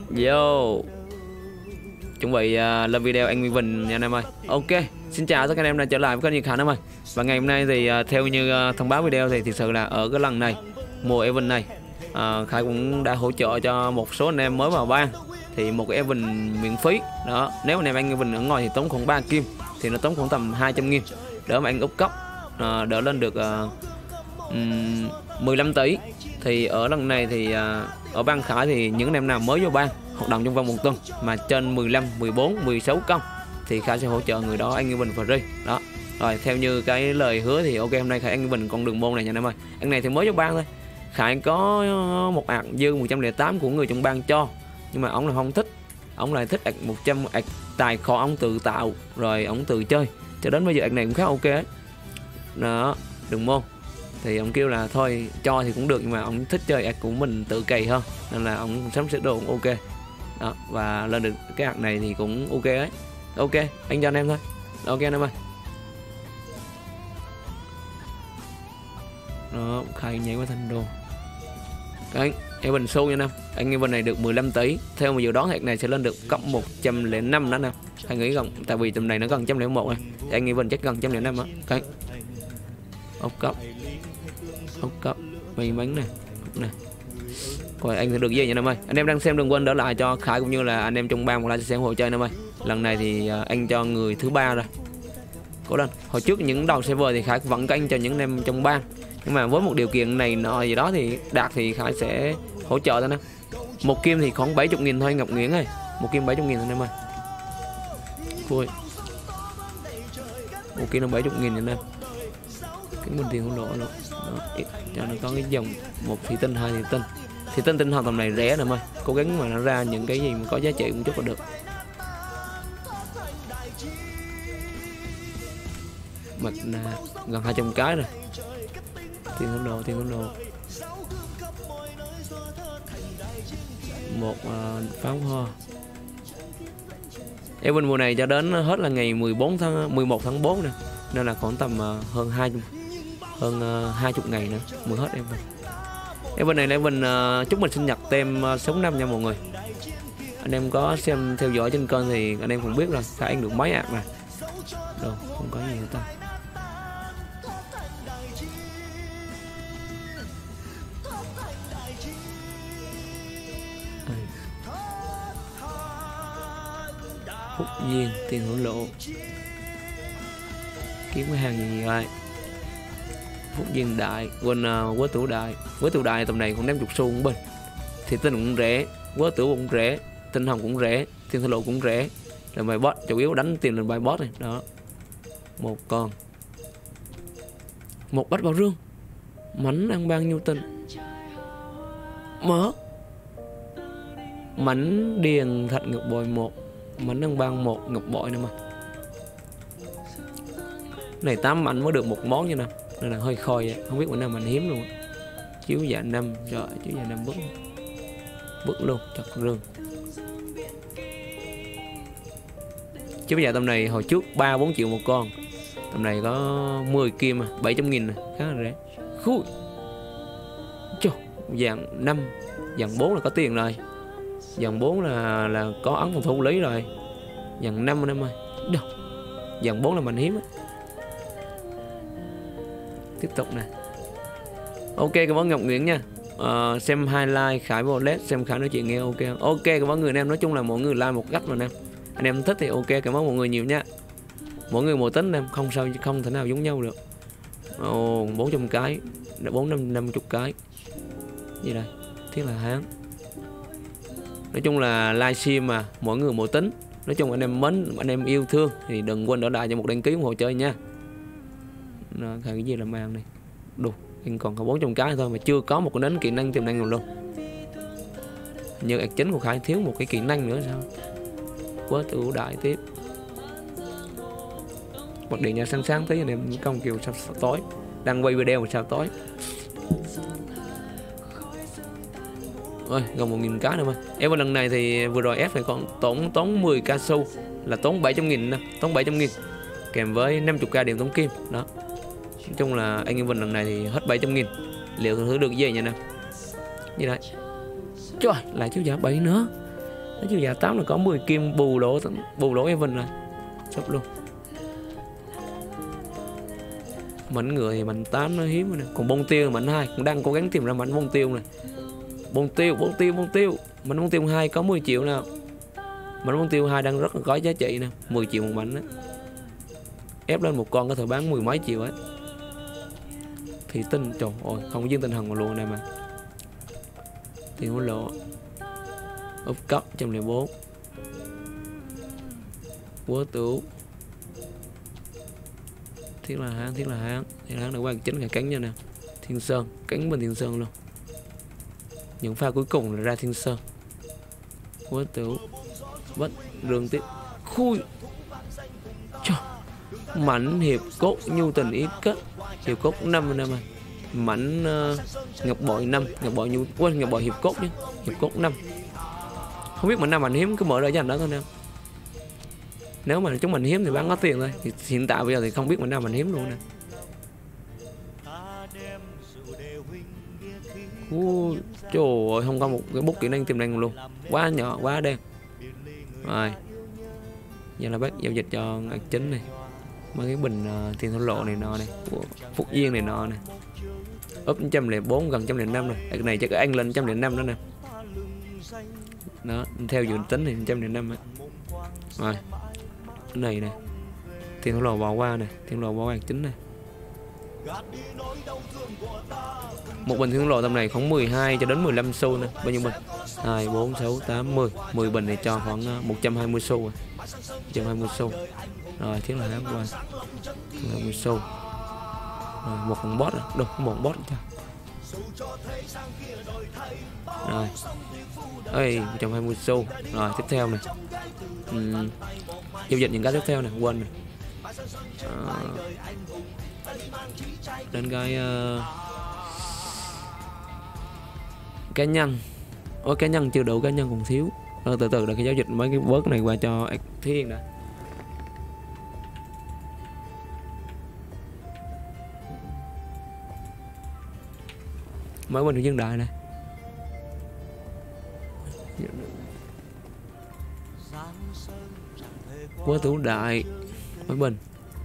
Yo, chuẩn bị lên video anh Nguyên Vinh nha anh em ơi. Ok, xin chào tất cả anh em đã trở lại với kênh Nhật Khánh em ơi. Và ngày hôm nay thì theo như thông báo video thì thực sự là ở cái lần này mùa event này Khải cũng đã hỗ trợ cho một số anh em mới vào ban. Thì một cái event miễn phí đó, nếu anh em anh event ở ngoài thì tốn khoảng 3 kim, thì nó tốn khoảng tầm 200.000 đỡ mà anh úp cốc đỡ lên được 15 tỷ. Thì ở lần này thì ở ban Khải thì những anh em nào mới vô ban hoạt động trong vòng một tuần mà trên 15, 14, 16 công thì Khải sẽ hỗ trợ người đó anh Bình free đó. Rồi theo như cái lời hứa thì ok, hôm nay Khải anh Bình con đường môn này nha anh em ơi. Anh này thì mới vô ban thôi. Khải có một ạc dư 108 của người trong ban cho, nhưng mà ông là không thích, ông lại thích ạc 100 ạc tài kho ông tự tạo rồi ông tự chơi, cho đến bây giờ ạc này cũng khá ok ấy. Đó, đường môn thì ông kêu là thôi cho thì cũng được, nhưng mà ông thích chơi ạc của mình tự cày hơn, nên là ông sắm sửa đồ cũng ok đó, và lên được cái ạc này thì cũng ok ấy. Ok, anh cho anh em thôi. Ok anh em ơi. Đó, Khai nhảy qua thành đồ. Anh Bình xu nha năm. Anh Evan này được 15 tỷ. Theo mà dự đoán hạt này sẽ lên được cộng 105 đó nè. Anh nghĩ gần, tại vì tầm này nó gần 101 này. Thì anh Evan chắc gần 105 á. Cái ốc cấp may mắn nè. Rồi anh sẽ được gì nha em ơi. Anh em đang xem đừng quên đỡ lại cho Khải cũng như là anh em trong ban một like xem hộ chơi em ơi. Lần này thì anh cho người thứ 3 rồi. Cố lên. Hồi trước những đầu server thì Khải vẫn có anh cho những anh em trong ban, nhưng mà với một điều kiện này nọ gì đó thì đạt thì Khải sẽ hỗ trợ thôi nè. Một kim thì khoảng 70.000 thôi Ngọc Nguyễn ơi. Một kim 70.000 thôi em ơi. Vui. Một kim là 70.000 anh em. Cái mình tiền không lộ luôn. Cho nó có cái dòng một thủy tinh, hai thủy tinh. Thủy tinh tinh thần tầm này rẻ nè em ơi. Cố gắng mà nó ra những cái gì mà có giá trị cũng chút là được. Mặt nạ gần 200 cái rồi. Tiền không đồ. Một pháo hoa. Event mùa này cho đến hết là ngày 11 tháng 4 nè, nên là khoảng tầm hơn 20 ngày nữa mới hết event. Event này là event chúc mình sinh nhật tem 6 năm nha mọi người. Anh em có xem theo dõi trên kênh thì anh em cũng biết rồi, phải ăn được mấy ạc này. Đâu, không có gì nữa ta. Phúc Duyên, tiền hữu lộ. Kiếm cái hàng gì vậy? Phúc Duyên đại, quên quế tửu đại. Quế tửu đại tầm này cũng 50 xu cũng bình. Thì tinh cũng rẻ, quế tửu cũng rẻ, tinh hồng cũng rẻ, tiền hữu lộ cũng rẻ. Rồi bài boss chủ yếu đánh tiền lên bài boss này, đó. Một con. Một bách bảo rương. Mảnh ăn bao nhiêu tinh? Mở. Mảnh điền thạch ngọc bội 1. Mảnh ăn ban 1 ngọc bội nữa mà. Này 8 mảnh mới được một món như nào, nên là hơi khôi vậy. Không biết bữa nào mình hiếm luôn. Chiếu dạ 5, trời chiếu dạ 5 bức luôn, chặt rương. Chiếu dạ tầm này hồi trước 3-4 triệu một con. Tầm này có 10 kim 700.000 này, khá là rẻ. Khui. Trời, dạng 5, dạng 4 là có tiền rồi. Dàn 4 là có ấn phòng thu lý rồi. Dàn 5 anh em ơi. Đâu. Dàn 4 là mình hiếm á. Tiếp tục nè. Ok, cảm ơn Ngọc Nguyễn nha. Xem highlight Khải vô led, xem Khải nói chuyện nghe ok. Ok, cảm ơn người anh em, nói chung là mỗi người like một cách mà anh em. Anh em thích thì ok, cảm ơn mọi người nhiều nha. Mỗi người một tính em, không sao, không thể nào giống nhau được. 400 cái, 450 cái. Gì đây? Thiết là Hán. Nói chung là livestream mà mỗi người một tính. Nói chung anh em mến, anh em yêu thương thì đừng quên đỡ lại cho một đăng ký ủng hộ chơi nha. Cái gì là màn này. Đủ, anh còn có 400 cái thôi mà chưa có một cái đến kỹ năng tiềm năng nào luôn. Nhưng ạc chính của Khải thiếu một cái kỹ năng nữa sao? Quá ưu đại tiếp. Một điện nha sáng tí anh em công kiều sao tối. Đang quay video mà sao tối. Ôi, gần 1.000 cái nữa mà. Em lần này thì vừa rồi F phải còn tốn 10 k xu là tốn 700.000 nè, tốn 700.000 kèm với 50k điện tốn kim đó. Nói chung là anh em lần này thì hết 700.000. Liệu thử được gì nha nè. Như đấy. Trời, lại chiếu giá 7 nữa. Nói chiều giá 8 là có 10 kim bù lỗ Evan rồi. Sắp luôn. Mảnh ngựa thì mảnh 8 nó hiếm rồi nè. Còn bông tiêu mảnh 2 cũng đang cố gắng tìm ra mảnh bông tiêu này. Bông tiêu. Mảnh bông tiêu 2 có 10 triệu nào. Mảnh bông tiêu 2 đang rất là có giá trị nè, 10 triệu một mảnh đó. Ép lên một con có thể bán 10 mấy triệu ấy. Thì tinh, trời ơi, không có dương tinh thần mà luôn này mà. Tiền hối lộ. Úp cấp 104. Quốc tử. Thiết là hán được qua chính là cánh nha nè. Thiên Sơn, cánh bên Thiên Sơn luôn. Những pha cuối cùng là ra Thiên Sơn. Quốc tử. Bất rương tiếp. Khui. Trời. Mảnh hiệp cốt nhu tình ý kết. Hiệp cốt 5 năm rồi. Mảnh ngọc bội 5, ngọc bội hiệp cốt nhé. Hiệp cốt 5. Không biết mảnh nào mảnh hiếm cứ mở ra dành đó thôi nè. Nếu mà chúng mình hiếm thì bán có tiền thôi. Thì hiện tại bây giờ thì không biết mảnh nào mình hiếm luôn nè. Trời ơi, không có một cái bút kỹ năng tiềm năng luôn. Quá nhỏ, quá đen. Rồi. Giờ là bác giao dịch cho ngạc chính này. Mấy cái bình tiền thổ lộ này nọ này, của Phúc Duyên này nọ này. Úp 104 gần 105 rồi. Cái này chắc ăn lên 105 đó nè. Đó, theo dự tính thì 105 á. Rồi. Cái này nè. Tiền thổ lộ bỏ qua nè, tiền thổ lộ bỏ qua chính này. Một bình thiên lộ tầm này khoảng 12 cho đến 15 xu nè. Bao nhiêu bình? 2, 4, 6, 8, 10. 10 bình này cho khoảng 120 xu rồi. 120 xu. Rồi, thiết là hám qua 120 xu. Rồi, một con boss rồi. Đâu, một boss cho. Rồi. Ê, 120 xu. Rồi, tiếp theo này. Giao dịch những cái tiếp theo này, quên này. Đến cái cá nhân. Ôi, cá nhân chưa đủ, cá nhân còn thiếu. Từ từ là cái giao dịch mấy cái vớt này qua cho Thiên đã. Mới bên dân đại này. Quốc tử đại mới bình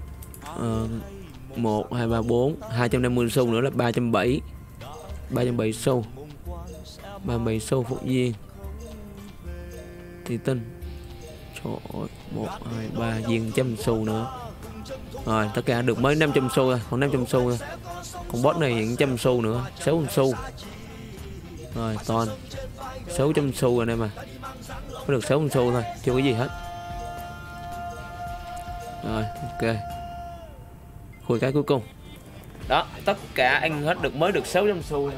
1, 2, 3, 4 250 xu nữa là 370. 370 xu. 37 xu Phúc Duyên. Thì tinh. Trời ơi, 1, 2, 3 Duyên 100 xu nữa. Rồi, tất cả được mới 500 xu thôi, còn 500 xu thôi. Còn boss này 100 xu nữa, 600 xu. Rồi, toàn 600 xu rồi đây mà. Có được 600 xu thôi, chưa có gì hết. Rồi, ok. Khui cái cuối cùng. Đó, tất cả ăn hết được mới được 600 xu.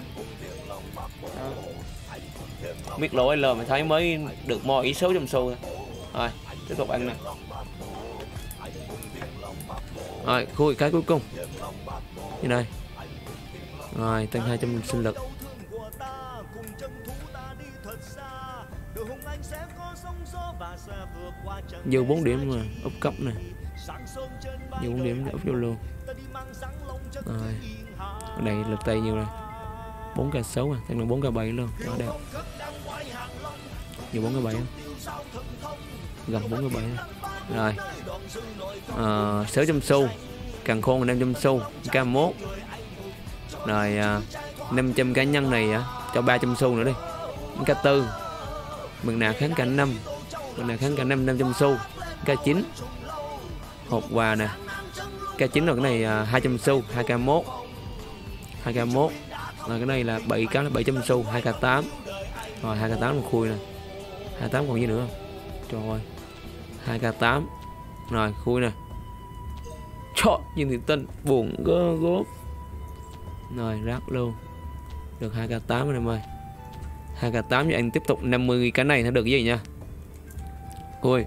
Biết lỗi L mà thấy mới được mo ý 600 xu thôi. Rồi, tiếp tục ăn nè. Rồi, khui cái cuối cùng. Như đây. Rồi, tăng 200 sinh lực. Dư 4 điểm mà úp cấp nè. Dư 4 điểm úp vô luôn. Rồi. Ở đây lực tay nhiều rồi. 4k6 à, tăng là 4k7 luôn. Đó đẹp. Nhiều 4k7 không? Gần 4k7. Rồi. 600 xu. Càng khôn là 500 xu, K1. Rồi 500 cá nhân này cho 300 xu nữa đi. K4. Mừng nào kháng K5. Mừng nào kháng K5 500 xu. K9. Hộp quà nè. K9 rồi cái này 200 xu, 2k1. 2k1. Rồi cái này là 7 cá là 700 xu, 2k8. Rồi 2k8 một khui nè. 2k8 còn gì nữa không? Trời ơi. 2k8. Rồi khui nè. Trời, nhìn thì tinh buồn góp. Rồi rác luôn. Được 2k8 rồi em ơi. 2k8 cho anh tiếp tục 50 cái này nó được cái gì nha. Ui.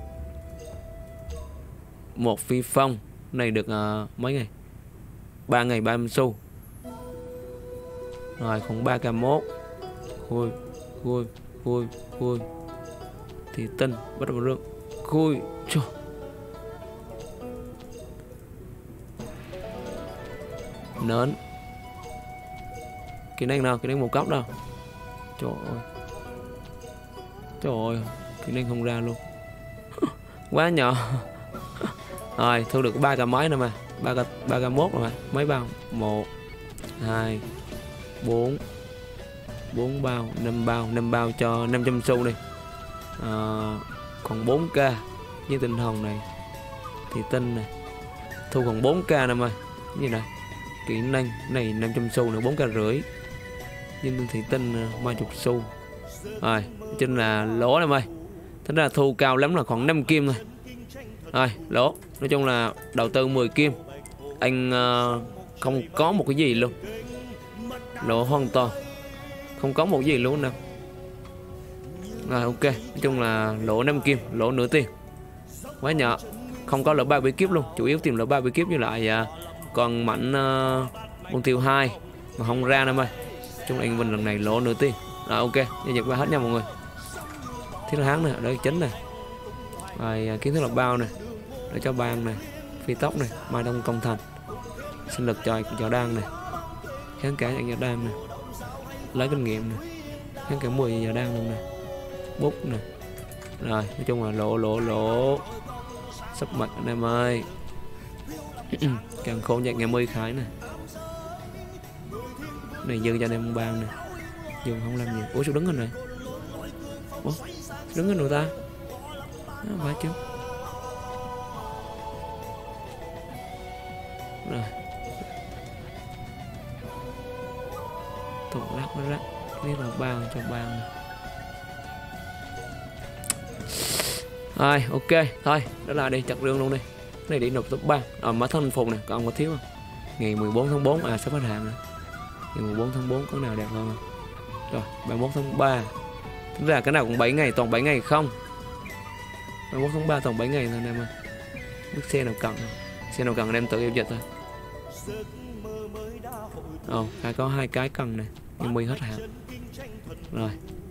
Một phi phong này được mấy ngày? 3 ngày 30 xu. Rồi còn 3k1. Khui. Thì tinh bắt đầu rương. Khui. Trời. Nến. Kỹ năng nào? Kỹ năng một cấp đâu. Trời ơi. kỹ năng không ra luôn. Quá nhỏ. Rồi thu được 3 cái máy nữa mà, 3 cái mốt rồi mà. Mấy bao? 1 2 4 4 bao, 5 bao cho 500 xu đi. Còn 4k với tinh hồng này thì tinh này thu còn 4k nè mày. Như này kỹ năng này 500 xu nữa, 4k rưỡi. Nhưng thì tinh 30 xu. Rồi chính là lỗ này mày. Thế ra thu cao lắm là khoảng 5 kim thôi. Rồi lỗ. Nói chung là đầu tư 10 kim anh không có một cái gì luôn, lỗ hoàn toàn không có một cái gì luôn nào. Rồi ok, nói chung là lỗ 5 kim, lỗ nửa tiền, quá nhỏ. Không có lỗ 3 bí kíp luôn, chủ yếu tìm lỗ 3 bí kíp với lại còn mảnh con tiêu 2 mà không ra nữa mày. Chung anh mình lần này lỗ nửa tiền. Rồi ok, giao dịch qua hết nha mọi người. Thiết là hán này, đây chính này. Rồi kiến thức là bao này, để cho ban này, phi tốc này, mai đông công thành, sinh lực cho đan này, kháng cả cho đan này, lấy kinh nghiệm này, kháng cả 10 giờ đan luôn này, bút này. Rồi nói chung là lỗ sắp mặt anh em ơi. Càng khôn nhạc ngày 10 khái này, này dư cho anh em ban này, dùng không làm gì. Ủa sao đứng hình rồi? Ủa đứng hình rồi ta? Phải chứ. Rồi tụt lắc nó rắc, biết là bao cho bao này. Rồi ok thôi, đó là đi chặt rương luôn đi. Cái này đi nộp top 3. Rồi mở thân phục này, còn có thiếu không? Ngày 14 tháng 4 sắp hết hạn rồi. Ngày 14 tháng 4 có nào đẹp không? Rồi 31 tháng 3. Tức là cái nào cũng 7 ngày, toàn 7 ngày không. 31 tháng 3 toàn 7 ngày thôi anh em ơi. Biết xe nào cần, xe nào cần anh em tự giao dịch thôi. Có 2 cái cần này, nhưng mi hết hạn. Rồi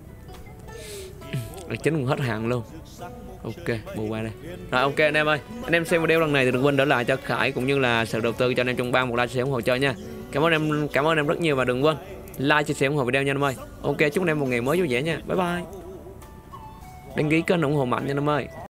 chính cũng hết hạn luôn. Ok, bù qua đây. Rồi ok anh em ơi, anh em xem video lần này thì đừng quên để lại cho Khải cũng như là sự đầu tư cho anh em trong bang một like, chia sẻ ủng hộ chơi nha. Cảm ơn em rất nhiều và đừng quên like, chia sẻ ủng hộ video nha anh em ơi. Ok, chúc anh em một ngày mới vui vẻ nha. Bye bye. Đăng ký kênh ủng hộ mạnh nha anh em ơi.